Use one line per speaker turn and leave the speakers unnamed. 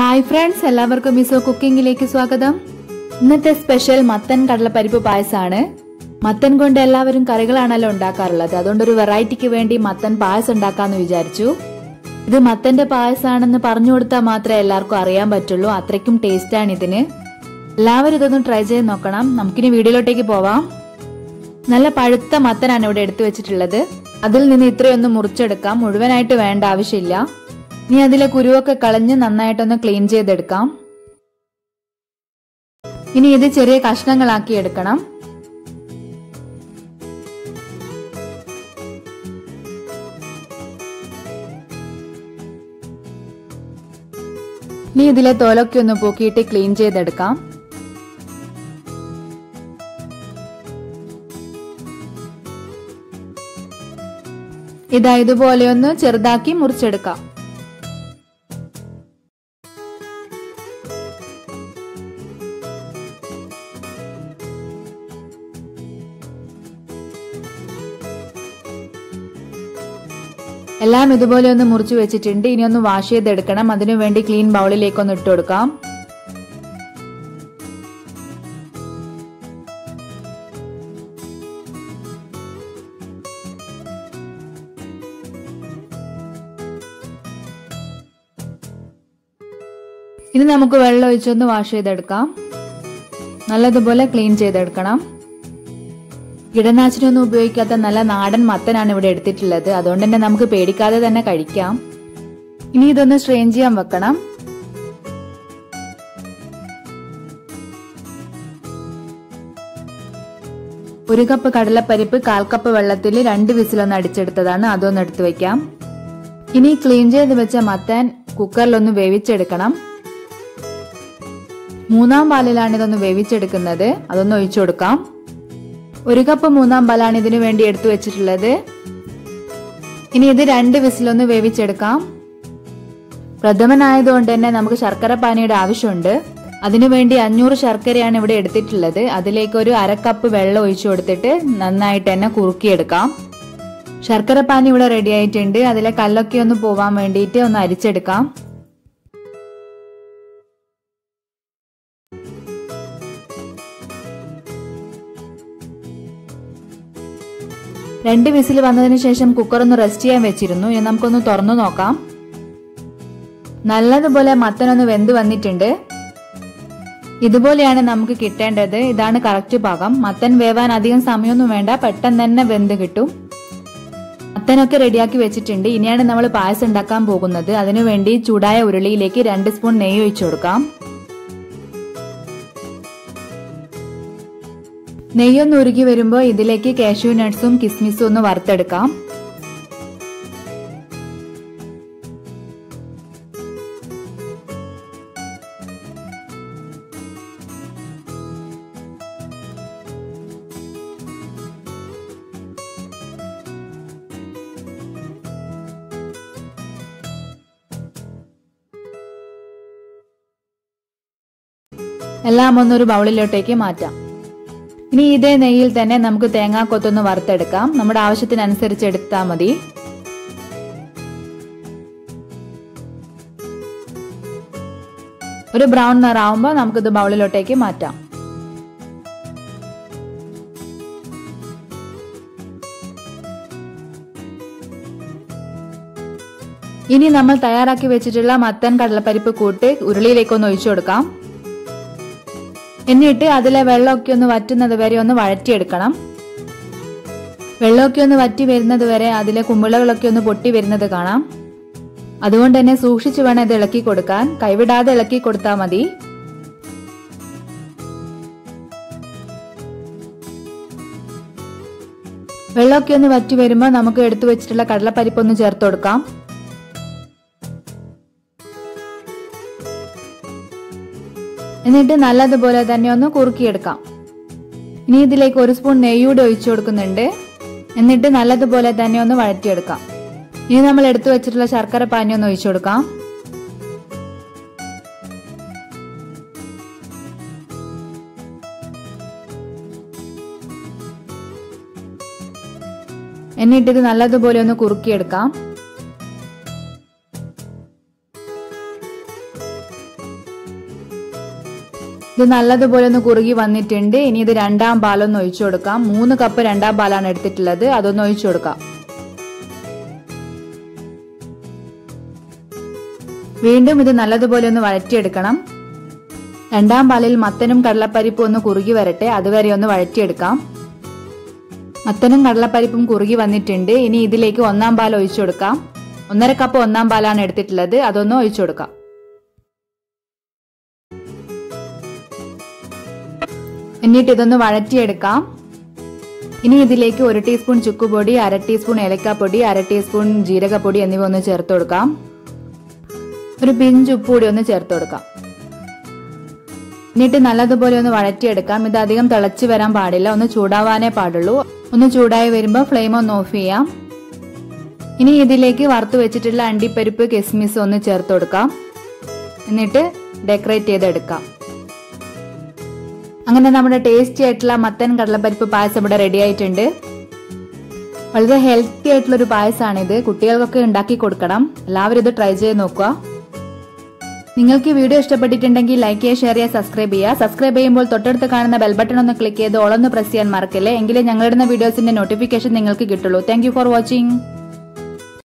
Hi friends, എല്ലാവർക്കും മിസോ കുക്കിംഗിലേക്ക് സ്വാഗതം. ഇന്നത്തെ സ്പെഷ്യൽ മത്തൻ കടലപ്പരിപ്പ് പായസമാണ്. മത്തൻ കൊണ്ട് എല്ലാവരും കറികളാണല്ലോ ഉണ്ടാക്കാറുള്ളത്. അതുകൊണ്ട് ഒരു വെറൈറ്റിക്ക് വേണ്ടി മത്തൻ പായസം ഉണ്ടാക്കാന്ന് വിചാരിച്ചു. ഇത് മത്തന്റെ പായസമാണെന്ന് പറഞ്ഞു കൊടുത്താൽ മാത്രമേ എല്ലാവർക്കും അറിയാൻ പറ്റുള്ളൂ. അത്രയ്ക്കും ടേസ്റ്റാണ് ഇതിന്. എല്ലാവരും ഇതൊന്ന് ട്രൈ ചെയ്ത് നോക്കണം. നമുക്കിനി വീഡിയോയിലോട്ടേക്ക് പോവാം. നല്ല പഴുത്ത മത്തനാണ് ഇവിടെ എടുത്തു വെച്ചിട്ടുള്ളത്. അതിൽ നിന്ന് ഇത്രയൊന്ന് മുറിച്ചെടുക്കാം. മുഴുവനായിട്ട് വേണ്ട ആവശ്യമില്ല. ഇനി അതിലെ കുരുവൊക്കെ കളഞ്ഞ് നന്നായിട്ടൊന്ന് ക്ലീൻ ചെയ്തെടുക്കാം. ഇനി ഇത് ചെറിയ കഷ്ണങ്ങളാക്കി എടുക്കണം. ഇനി ഇതിലെ തോലൊക്കെ ഒന്ന് പോക്കിയിട്ട് ക്ലീൻ ചെയ്തെടുക്കാം. ഇതാ ഇതുപോലെ ഒന്ന് ചെറുതാക്കി മുറിച്ചെടുക്കാം. എല്ലാം ഇതുപോലെ ഒന്ന് മുറിച്ചു വെച്ചിട്ടുണ്ട്. ഇനി ഒന്ന് വാഷ് ചെയ്തെടുക്കണം. അതിനുവേണ്ടി ക്ലീൻ ബൗളിലേക്ക് ഒന്ന് ഇട്ട് കൊടുക്കാം. ഇനി നമുക്ക് വെള്ളം ഒഴിച്ചൊന്ന് വാഷ് ചെയ്തെടുക്കാം. നല്ലതുപോലെ ക്ലീൻ ചെയ്തെടുക്കണം. കീടനാശിനിയൊന്നും ഉപയോഗിക്കാത്ത നല്ല നാടൻ മത്തനാണ് ഇവിടെ എടുത്തിട്ടുള്ളത്. അതുകൊണ്ട് തന്നെ നമുക്ക് പേടിക്കാതെ തന്നെ കഴിക്കാം. ഇനി ഇതൊന്ന് സ്ട്രെയിൻ ചെയ്യാൻ വെക്കണം. ഒരു കപ്പ് കടലപ്പരിപ്പ് 1/4 കപ്പ് വെള്ളത്തിൽ 2 വിസിലൊന്ന് അടിച്ചെടുത്തതാണ്. അതൊന്ന് എടുത്തു വെക്കാം. ഇനി ക്ലീൻ ചെയ്ത് വെച്ച മത്തൻ കുക്കറിലൊന്ന് വേവിച്ചെടുക്കണം. 3-ാം പാലിലാണ് ഇതൊന്ന് വേവിച്ചെടുക്കുന്നത്. അതൊന്ന് ഒഴിച്ചു കൊടുക്കാം. 1 കപ്പ് 3-ാം പാലാണ് ഇതിനു വേണ്ടി എടുത്തു വെച്ചിട്ടുള്ളത്. ഇനി ഇത് 2 വിസിലൊന്ന് വേവിച്ചെടുക്കാം. പ്രഥമനായതുകൊണ്ട് തന്നെ നമുക്ക് ശർക്കര പാനിയുടെ ആവശ്യമുണ്ട്. അതിനുവേണ്ടി 500 ശർക്കരയാണ് ഇവിടെ എടുത്തിട്ടുള്ളത്. അതിലേക്ക് ഒരു 1/2 കപ്പ് വെള്ളം ഒഴിച്ചു കൊടുത്തിട്ട് നന്നായിട്ട് തന്നെ കുറുക്കിയെടുക്കാം. ശർക്കര പാനി ഇവിടെ റെഡി ആയിട്ടുണ്ട്. അതിലെ കല്ലൊക്കെ ഒന്ന് പോവാൻ വേണ്ടിയിട്ട് ഒന്ന് അരിച്ചെടുക്കാം. രണ്ട് വിസിൽ വന്നതിന് ശേഷം കുക്കർ ഒന്ന് റെസ്റ്റ് ചെയ്യാൻ വെച്ചിരുന്നു. ഇനി നമുക്കൊന്ന് തുറന്നു നോക്കാം. നല്ലതുപോലെ മത്തനൊന്ന് വെന്ത് വന്നിട്ടുണ്ട്. ഇതുപോലെയാണ് നമുക്ക് കിട്ടേണ്ടത്. ഇതാണ് കറക്റ്റ് പാകം. മത്തൻ വേവാൻ അധികം സമയമൊന്നും വേണ്ട, പെട്ടെന്ന് തന്നെ വെന്ത് കിട്ടും. മത്തനൊക്കെ റെഡിയാക്കി വെച്ചിട്ടുണ്ട്. ഇനിയാണ് നമ്മൾ പായസം ഉണ്ടാക്കാൻ പോകുന്നത്. അതിനുവേണ്ടി ചൂടായ ഉരുളിയിലേക്ക് 2 സ്പൂൺ നെയ്യ് ഒഴിച്ചു കൊടുക്കാം. നെയ്യൊന്ന് ഉരുകി വരുമ്പോൾ ഇതിലേക്ക് കാഷ്യൂനട്ട്സും കിസ്മിസും ഒന്ന് വറുത്തെടുക്കാം. എല്ലാം ഒന്നൊരു ബൗളിലോട്ടേക്ക് മാറ്റാം. ഇനി ഇതേ നെയ്യിൽ തന്നെ നമുക്ക് തേങ്ങാക്കൊത്തൊന്ന് വറുത്തെടുക്കാം. നമ്മുടെ ആവശ്യത്തിനനുസരിച്ച് എടുത്താൽ മതി. ഒരു ബ്രൗൺ നിറാവുമ്പോൾ നമുക്കിത് ബൗളിലോട്ടേക്ക് മാറ്റാം. ഇനി നമ്മൾ തയ്യാറാക്കി വെച്ചിട്ടുള്ള മത്തൻ കടലപ്പരിപ്പ് കൂട്ട് ഉരുളിയിലേക്കൊന്ന് ഒഴിച്ചു കൊടുക്കാം. എന്നിട്ട് അതിലെ വെള്ളമൊക്കെ ഒന്ന് വറ്റുന്നത് വരെ ഒന്ന് വഴറ്റിയെടുക്കണം. വെള്ളമൊക്കെ ഒന്ന് വറ്റി വരുന്നത് വരെ അതിലെ കുമിളകളൊക്കെ ഒന്ന് പൊട്ടി വരുന്നത് കാണാം. അതുകൊണ്ട് തന്നെ സൂക്ഷിച്ചു വേണം ഇത് ഇളക്കി കൊടുക്കാൻ. കൈവിടാതെ ഇളക്കി കൊടുത്താൽ മതി. വെള്ളമൊക്കെ ഒന്ന് വറ്റി വരുമ്പോൾ നമുക്ക് എടുത്തു വെച്ചിട്ടുള്ള കടലപ്പരിപ്പ് ഒന്ന് ചേർത്ത് കൊടുക്കാം. എന്നിട്ട് നല്ലതുപോലെ തന്നെ ഒന്ന് കുറുക്കിയെടുക്കാം. ഇനി ഇതിലേക്ക് 1 സ്പൂൺ നെയ്യൂടെ ഒഴിച്ചു കൊടുക്കുന്നുണ്ട്. എന്നിട്ട് നല്ലതുപോലെ തന്നെ ഒന്ന് വഴറ്റിയെടുക്കാം. ഇനി നമ്മൾ എടുത്തു വെച്ചിട്ടുള്ള ശർക്കര പാനി ഒന്ന് ഒഴിച്ചു കൊടുക്കാം. എന്നിട്ട് ഇത് നല്ലതുപോലെ ഒന്ന് കുറുക്കിയെടുക്കാം. ഇത് നല്ലതുപോലെ ഒന്ന് കുറുകി വന്നിട്ടുണ്ട്. ഇനി ഇത് രണ്ടാം പാലൊന്ന് ഒഴിച്ചു കൊടുക്കാം. 3 കപ്പ് രണ്ടാം പാലാണ് എടുത്തിട്ടുള്ളത്. അതൊന്ന് ഒഴിച്ചു കൊടുക്കാം. വീണ്ടും ഇത് നല്ലതുപോലെ ഒന്ന് വഴറ്റിയെടുക്കണം. രണ്ടാം പാലിൽ മത്തനും കടലപ്പരിപ്പും ഒന്ന് കുറുകി വരട്ടെ. അതുവരെ ഒന്ന് വഴറ്റിയെടുക്കാം. മത്തനും കടലപ്പരിപ്പും കുറുകി വന്നിട്ടുണ്ട്. ഇനി ഇതിലേക്ക് ഒന്നാം പാൽ ഒഴിച്ചു കൊടുക്കാം. 1.5 കപ്പ് ഒന്നാം പാലാണ് എടുത്തിട്ടുള്ളത്. അതൊന്ന് ഒഴിച്ചു കൊടുക്കാം. എന്നിട്ട് ഇതൊന്ന് വഴറ്റിയെടുക്കാം. ഇനി ഇതിലേക്ക് 1 ടീസ്പൂൺ ചുക്കുപൊടി, 1/2 ടീസ്പൂൺ ഏലക്കാപ്പൊടി, 1/2 ടീസ്പൂൺ ജീരകപ്പൊടി എന്നിവ ഒന്ന് ചേർത്ത് കൊടുക്കാം. ഒരു പിഞ്ച് ഉപ്പ് കൂടി ഒന്ന് ചേർത്ത് കൊടുക്കാം. എന്നിട്ട് നല്ലതുപോലെ ഒന്ന് വഴറ്റിയെടുക്കാം. ഇത് അധികം തിളച്ചു വരാൻ പാടില്ല. ഒന്ന് ചൂടാവാനേ പാടുള്ളൂ. ഒന്ന് ചൂടായി വരുമ്പോൾ ഫ്ലെയിം ഒന്ന് ഓഫ് ചെയ്യാം. ഇനി ഇതിലേക്ക് വറുത്ത് വെച്ചിട്ടുള്ള അണ്ടിപ്പരിപ്പ്, കിസ്മിസ് ഒന്ന് ചേർത്ത് കൊടുക്കാം. എന്നിട്ട് ഡെക്കറേറ്റ് ചെയ്തെടുക്കാം. അങ്ങനെ നമ്മുടെ ടേസ്റ്റി ആയിട്ടുള്ള മത്തൻ കടലപ്പരിപ്പ് പായസം ഇവിടെ റെഡി ആയിട്ടുണ്ട്. വളരെ ഹെൽത്തി ആയിട്ടുള്ള ഒരു പായസമാണിത്. കുട്ടികൾക്കൊക്കെ ഉണ്ടാക്കി കൊടുക്കണം. എല്ലാവരും ഇത് ട്രൈ ചെയ്ത് നോക്കുക. നിങ്ങൾക്ക് ഈ വീഡിയോ ഇഷ്ടപ്പെട്ടിട്ടുണ്ടെങ്കിൽ ലൈക്ക് ചെയ്യുക, ഷെയർ ചെയ്യുക, സബ്സ്ക്രൈബ് ചെയ്യുക. സബ്സ്ക്രൈബ് ചെയ്യുമ്പോൾ തൊട്ടടുത്ത് കാണുന്ന ബെൽ ബട്ടൺ ഒന്ന് ക്ലിക്ക് ചെയ്ത് ഓൾ ഒന്ന് പ്രസ് ചെയ്യാൻ മറക്കല്ലേ. എങ്കിലേ ഞങ്ങളിടുന്ന വീഡിയോസിന്റെ നോട്ടിഫിക്കേഷൻ നിങ്ങൾക്ക് കിട്ടുള്ളൂ. Thank you for watching.